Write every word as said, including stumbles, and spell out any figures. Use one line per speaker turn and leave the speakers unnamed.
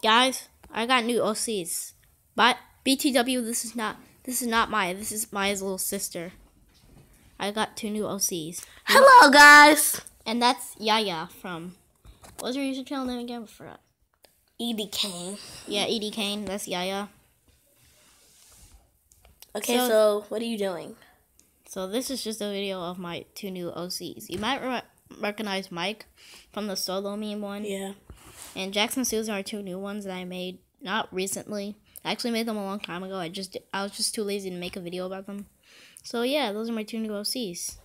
Guys, I got new O Cs. But B T W, this is not this is not Maya. This is Maya's little sister. I got two new O Cs.
Hello, guys.
And that's Yaya from, what was your YouTube channel name again? I forgot.
Edie Kane.
Yeah, Edie Kane. That's Yaya.
Okay, so,
So-
what are you doing?
So this is just a video of my two new O Cs. You might re- recognize Mike from the solo meme one.
Yeah.
And Jackson Susan are two new ones that I made not recently. I actually made them a long time ago. I just I was just too lazy to make a video about them. So yeah, those are my two new O Cs.